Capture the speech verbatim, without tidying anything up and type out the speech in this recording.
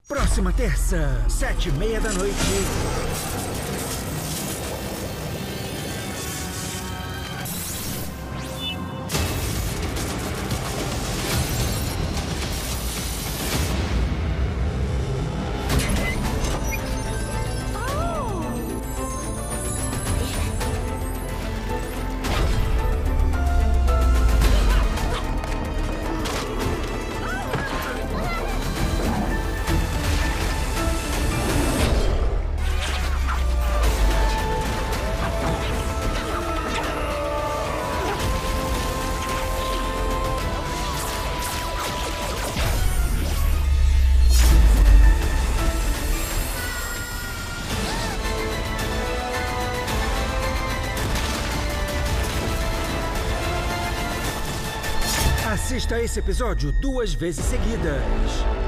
Próxima terça, sete e meia da noite. Assista a esse episódio duas vezes seguidas.